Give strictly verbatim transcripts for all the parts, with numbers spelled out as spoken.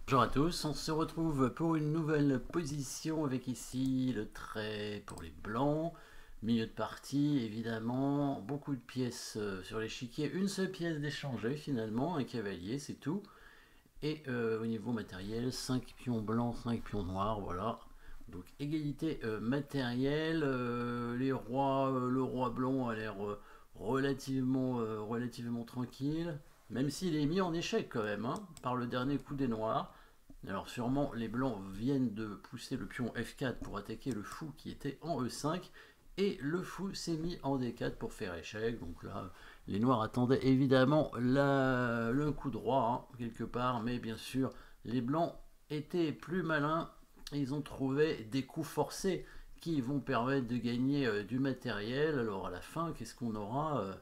Bonjour à tous, on se retrouve pour une nouvelle position avec ici le trait pour les blancs, milieu de partie évidemment, beaucoup de pièces euh, sur l'échiquier, une seule pièce d'échanger finalement, un cavalier c'est tout, et euh, au niveau matériel, cinq pions blancs, cinq pions noirs, voilà. Donc égalité euh, matérielle, euh, les rois, euh, le roi blanc a l'air euh, relativement, euh, relativement tranquille, même s'il est mis en échec quand même, hein, par le dernier coup des noirs. Alors sûrement les blancs viennent de pousser le pion F quatre pour attaquer le fou qui était en E cinq, et le fou s'est mis en D quatre pour faire échec. Donc là, les noirs attendaient évidemment la, le coup droit, hein, quelque part, mais bien sûr, les blancs étaient plus malins. Ils ont trouvé des coups forcés qui vont permettre de gagner euh, du matériel. Alors à la fin, qu'est-ce qu'on aura euh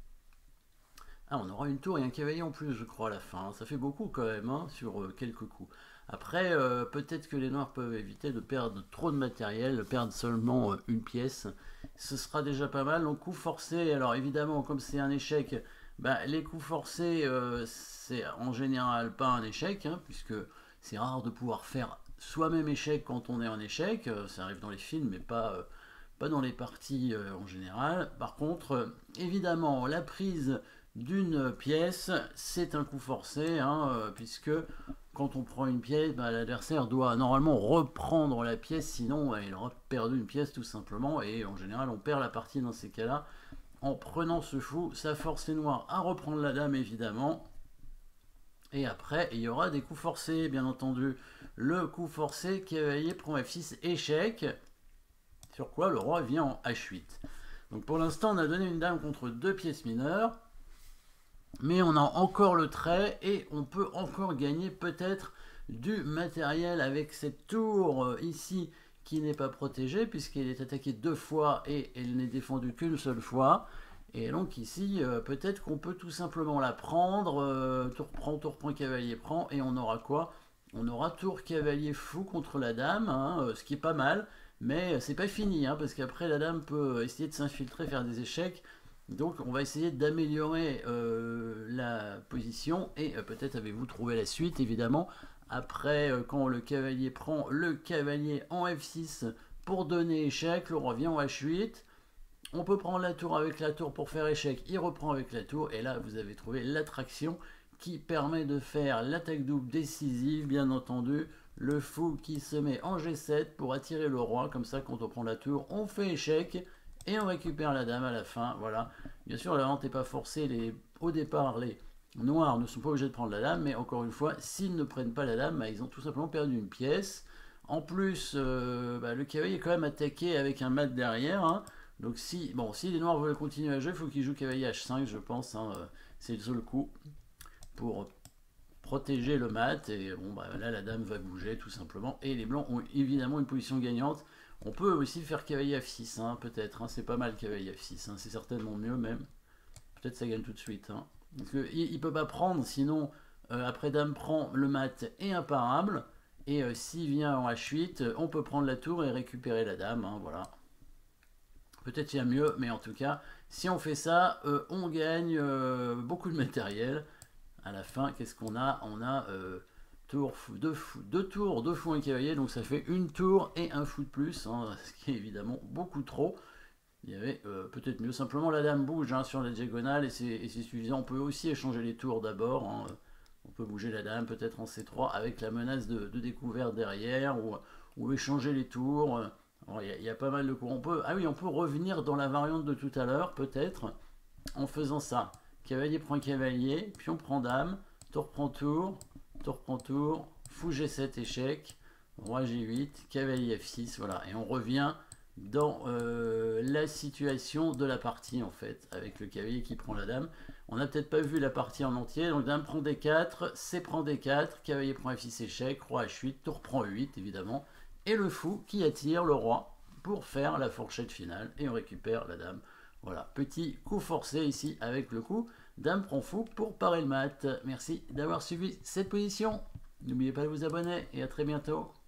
Ah, on aura une tour et un cavalier en plus, je crois, à la fin. Ça fait beaucoup quand même, hein, sur euh, quelques coups. Après, euh, peut-être que les noirs peuvent éviter de perdre trop de matériel, de perdre seulement euh, une pièce. Ce sera déjà pas mal. Donc, coup forcé, alors évidemment, comme c'est un échec, bah, les coups forcés, euh, c'est en général pas un échec, hein, puisque c'est rare de pouvoir faire soi-même échec quand on est en échec. Euh, ça arrive dans les films, mais pas, euh, pas dans les parties euh, en général. Par contre, euh, évidemment, la prise d'une pièce, c'est un coup forcé, hein, euh, puisque quand on prend une pièce, bah, l'adversaire doit normalement reprendre la pièce, sinon bah, il aura perdu une pièce tout simplement, et en général on perd la partie dans ces cas-là. En prenant ce fou, ça force les noirs à reprendre la dame évidemment, et après il y aura des coups forcés, bien entendu. Le coup forcé, cavalier prend F six, échec, sur quoi le roi vient en H huit. Donc pour l'instant on a donné une dame contre deux pièces mineures, mais on a encore le trait et on peut encore gagner peut-être du matériel avec cette tour euh, ici qui n'est pas protégée puisqu'elle est attaquée deux fois et elle n'est défendue qu'une seule fois. Et donc ici, euh, peut-être qu'on peut tout simplement la prendre, euh, tour prend, tour prend, cavalier prend, et on aura quoi? On aura tour cavalier fou contre la dame, hein, euh, ce qui est pas mal, mais c'est pas fini, hein, parce qu'après la dame peut essayer de s'infiltrer, faire des échecs. Donc on va essayer d'améliorer euh, la position, et euh, peut-être avez-vous trouvé la suite évidemment. Après, euh, quand le cavalier prend le cavalier en F six pour donner échec, le roi vient en H huit. On peut prendre la tour avec la tour pour faire échec, il reprend avec la tour, et là vous avez trouvé l'attraction qui permet de faire l'attaque double décisive, bien entendu. Le fou qui se met en G sept pour attirer le roi, comme ça quand on prend la tour, on fait échec, et on récupère la dame à la fin, voilà. Bien sûr, la vente n'est pas forcée, les... au départ, les noirs ne sont pas obligés de prendre la dame, mais encore une fois, s'ils ne prennent pas la dame, bah, ils ont tout simplement perdu une pièce. En plus, euh, bah, le cavalier est quand même attaqué avec un mat derrière, hein. Donc si, bon, si les noirs veulent continuer à jouer, il faut qu'ils jouent cavalier H cinq, je pense, hein, euh, c'est le seul coup pour protéger le mat, et bon, bah, là la dame va bouger tout simplement, et les blancs ont évidemment une position gagnante. On peut aussi faire cavalier F six, hein, peut-être, hein, c'est pas mal cavalier F six, hein, c'est certainement mieux même. Peut-être ça gagne tout de suite, hein. Parce qu'il ne peut pas prendre, sinon euh, après dame prend, le mat est imparable, et euh, s'il vient en H huit, on peut prendre la tour et récupérer la dame, hein, voilà. Peut-être il y a mieux, mais en tout cas, si on fait ça, euh, on gagne euh, beaucoup de matériel. À la fin, qu'est-ce qu'on a? On a euh, tour, deux, fou, deux tours, deux fous, un cavalier, donc ça fait une tour et un fou de plus, hein, ce qui est évidemment beaucoup trop. Il y avait euh, peut-être mieux. Simplement, la dame bouge, hein, sur la diagonale, et c'est suffisant. On peut aussi échanger les tours d'abord, hein. On peut bouger la dame peut-être en C trois avec la menace de, de découverte derrière, ou, ou échanger les tours. Il y, y, a pas mal de coups. On peut, ah oui, on peut revenir dans la variante de tout à l'heure, peut-être, en faisant ça. Cavalier prend cavalier, pion prend dame, tour prend tour, tour prend tour, fou G sept, échec, roi G huit, cavalier F six, voilà. Et on revient dans euh, la situation de la partie, en fait, avec le cavalier qui prend la dame. On n'a peut-être pas vu la partie en entier, donc dame prend D quatre, C prend D quatre, cavalier prend F six, échec, roi H huit, tour prend E huit, évidemment, et le fou qui attire le roi pour faire la fourchette finale, et on récupère la dame. Voilà, petit coup forcé ici avec le coup dame prend fou pour parer le mat. Merci d'avoir suivi cette position. N'oubliez pas de vous abonner, et à très bientôt.